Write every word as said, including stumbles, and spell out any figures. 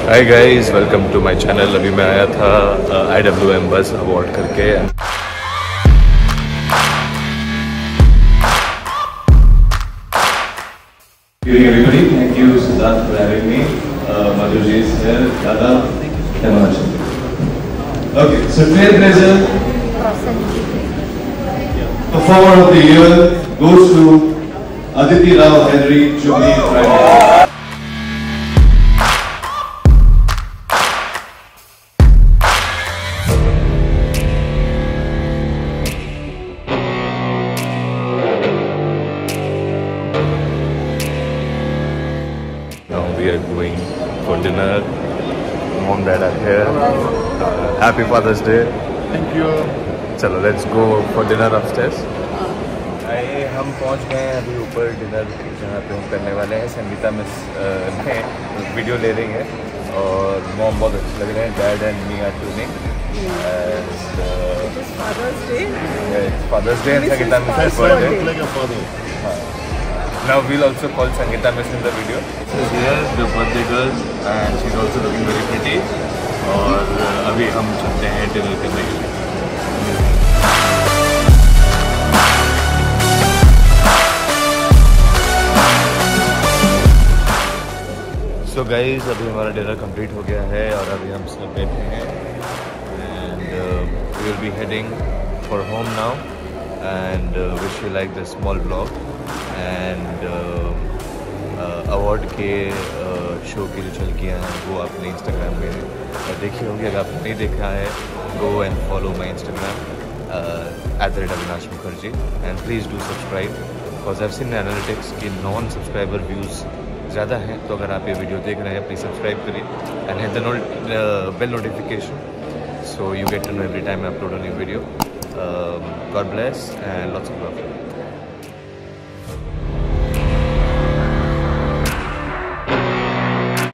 Hi guys, welcome to my channel. अभी मैं आया था I W M buzz award करके। Good evening everybody, thank you Siddharth for having me. Uh, Madhur is here, Dada, Avinash. Okay, so trailblazer performer of the year goes to Aditi Rao Hyadri, Jubilee Prime. Now we are going for dinner. Mom, Dad are here. Uh, happy Father's Day. Thank you. चलो, let's go for dinner upstairs. आइए हम पहुंच गए हैं अभी ऊपर dinner जहाँ पे हम करने वाले हैं। संगीता मिस ने वीडियो ले रही है और मॉम बहुत अच्छे लग रहे हैं। Dad and me are tuning and Father's Day. Father's Day and Sangeeta miss birthday. Now we'll also call Sangeeta Miss in the video. This is here, the birthday girl, and she's also looking very pretty. और अभी हम चलते हैं dinner करने के लिए। So guys, अभी हमारा डिनर कंप्लीट हो गया है और अभी हम सब बैठे हैं and uh, we will be heading for home now and uh, wish you like this small vlog and award uh, uh, के शो uh, की जो झलकियाँ हैं वो आपने इंस्टाग्राम पे देखी होंगी। अगर आपने नहीं देखा है, go and follow my Instagram at the rate Avinash Mukherjee and please do subscribe because I seen analytics की नॉन सब्सक्राइबर व्यूज़ ज़्यादा हैं। तो अगर आप ये वीडियो देख रहे हैं, प्लीज़ सब्सक्राइब करिए and hit the bell notification so you get to know every time I upload a new video. Um, God bless and lots of love.